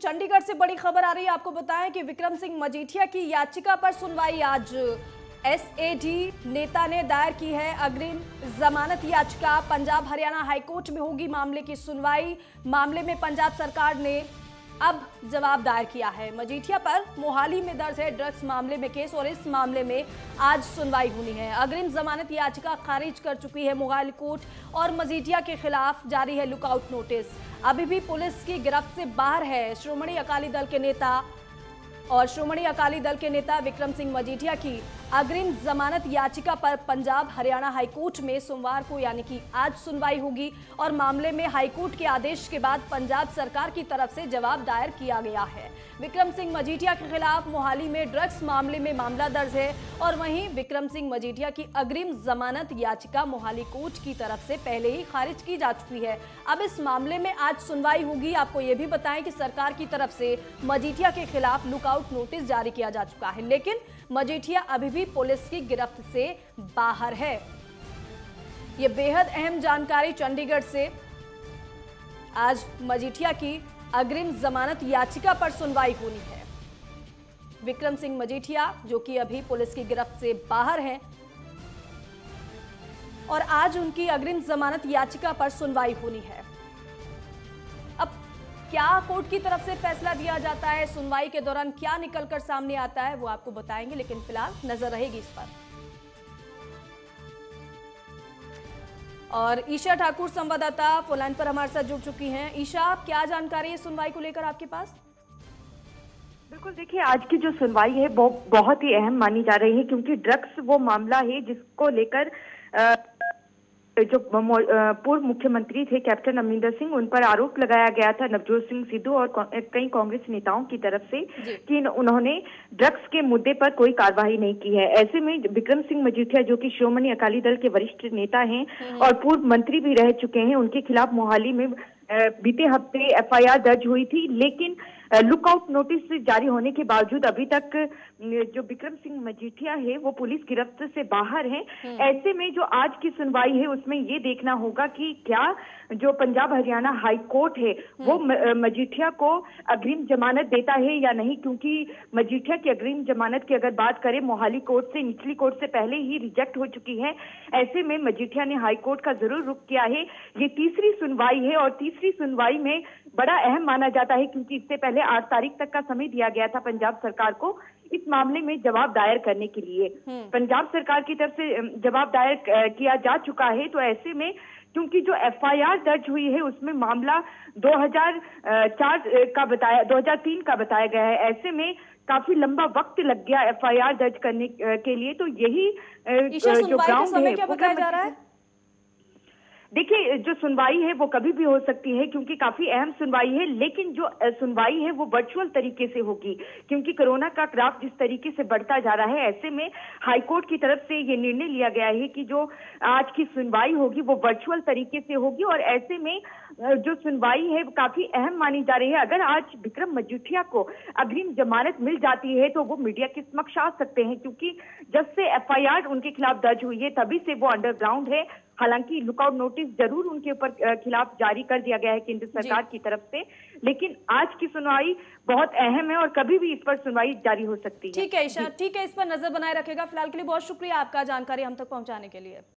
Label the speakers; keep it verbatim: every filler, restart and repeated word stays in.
Speaker 1: चंडीगढ़ से बड़ी खबर आ रही है। आपको बताएं कि विक्रम सिंह मजीठिया की याचिका पर सुनवाई आज एसएडी नेता ने दायर की है। अग्रिम जमानत याचिका पंजाब हरियाणा हाईकोर्ट में होगी मामले की सुनवाई। मामले में पंजाब सरकार ने अब जवाब दायर किया है। मजीठिया पर मोहाली में दर्ज है ड्रग्स मामले में केस और इस मामले में आज सुनवाई होनी है। अग्रिम जमानत याचिका खारिज कर चुकी है मोहाली कोर्ट और मजीठिया के खिलाफ जारी है लुकआउट नोटिस। अभी भी पुलिस की गिरफ्त से बाहर है श्रोमणी अकाली दल के नेता और श्रोमणी अकाली दल के नेता विक्रम सिंह मजीठिया की अग्रिम जमानत याचिका पर पंजाब हरियाणा हाईकोर्ट में सोमवार को यानी कि आज सुनवाई होगी और मामले में हाईकोर्ट के आदेश के बाद पंजाब सरकार की तरफ से जवाब दायर किया गया है। विक्रम सिंह मजीठिया के खिलाफ मोहाली में ड्रग्स मामले में मामला दर्ज है और वहीं विक्रम सिंह मजीठिया की अग्रिम जमानत याचिका मोहाली कोर्ट की तरफ से पहले ही खारिज की जा चुकी है। अब इस मामले में आज सुनवाई होगी। आपको यह भी बताएं कि सरकार की तरफ से मजीठिया के खिलाफ लुकआउट नोटिस जारी किया जा चुका है, लेकिन मजीठिया अभी भी पुलिस की गिरफ्त से बाहर है। यह बेहद अहम जानकारी चंडीगढ़ से। आज मजीठिया की अग्रिम जमानत याचिका पर सुनवाई होनी है। विक्रम सिंह मजीठिया जो कि अभी पुलिस की गिरफ्त से बाहर हैं और आज उनकी अग्रिम जमानत याचिका पर सुनवाई होनी है। अब क्या कोर्ट की तरफ से फैसला दिया जाता है, सुनवाई के दौरान क्या निकलकर सामने आता है, वो आपको बताएंगे, लेकिन फिलहाल नजर रहेगी इस पर। और ईशा ठाकुर संवाददाता फोनलाइन पर हमारे साथ जुड़ चुकी हैं। ईशा, क्या जानकारी है सुनवाई को लेकर आपके पास?
Speaker 2: बिल्कुल, देखिए आज की जो सुनवाई है वो बहुत ही अहम मानी जा रही है क्योंकि ड्रग्स वो मामला है जिसको लेकर जो पूर्व मुख्यमंत्री थे कैप्टन अमरिंदर सिंह, उन पर आरोप लगाया गया था नवजोत सिंह सिद्धू और कई कांग्रेस नेताओं की तरफ से कि उन्होंने ड्रग्स के मुद्दे पर कोई कार्रवाई नहीं की है। ऐसे में विक्रम सिंह मजीठिया जो कि श्रोमणी अकाली दल के वरिष्ठ नेता हैं और पूर्व मंत्री भी रह चुके हैं, उनके खिलाफ मोहाली में बीते हफ्ते एफआईआर दर्ज हुई थी, लेकिन लुकआउट नोटिस जारी होने के बावजूद अभी तक जो विक्रम सिंह मजीठिया है वो पुलिस गिरफ्त से बाहर हैं। ऐसे में जो आज की सुनवाई है उसमें ये देखना होगा कि क्या जो पंजाब हरियाणा हाई कोर्ट है वो मजीठिया को अग्रिम जमानत देता है या नहीं, क्योंकि मजीठिया की अग्रिम जमानत की अगर बात करें मोहाली कोर्ट से निचली कोर्ट से पहले ही रिजेक्ट हो चुकी है। ऐसे में मजीठिया ने हाई कोर्ट का जरूर रुख किया है। ये तीसरी सुनवाई है और तीसरी सुनवाई में बड़ा अहम माना जाता है क्योंकि इससे पहले आठ तारीख तक का समय दिया गया था पंजाब सरकार को इस मामले में जवाब दायर करने के लिए। पंजाब सरकार की तरफ से जवाब दायर किया जा चुका है, तो ऐसे में क्योंकि जो एफआईआर दर्ज हुई है उसमें मामला दो हज़ार चार का बताया दो हज़ार तीन का बताया गया है। ऐसे में काफी लंबा वक्त लग गया एफआईआर दर्ज करने के लिए, तो यही जो ग्राउंड है
Speaker 1: क्या बताया जा रहा है?
Speaker 2: देखिए, जो सुनवाई है वो कभी भी हो सकती है क्योंकि काफी अहम सुनवाई है, लेकिन जो सुनवाई है वो वर्चुअल तरीके से होगी क्योंकि कोरोना का ग्राफ जिस तरीके से बढ़ता जा रहा है। ऐसे में हाईकोर्ट की तरफ से ये निर्णय लिया गया है कि जो आज की सुनवाई होगी वो वर्चुअल तरीके से होगी और ऐसे में जो सुनवाई है काफी अहम मानी जा रही है। अगर आज विक्रम मजीठिया को अग्रिम जमानत मिल जाती है तो वो मीडिया के समक्ष आ सकते हैं क्योंकि जब से एफआईआर उनके खिलाफ दर्ज हुई है तभी से वो अंडरग्राउंड है। हालांकि लुकआउट नोटिस जरूर उनके ऊपर खिलाफ जारी कर दिया गया है केंद्र सरकार की तरफ से, लेकिन आज की सुनवाई बहुत अहम है और कभी भी इस पर सुनवाई जारी हो सकती है।
Speaker 1: ठीक है ईशा, ठीक है, इस पर नजर बनाए रखेगा। फिलहाल के लिए बहुत शुक्रिया आपका जानकारी हम तक पहुंचाने के लिए।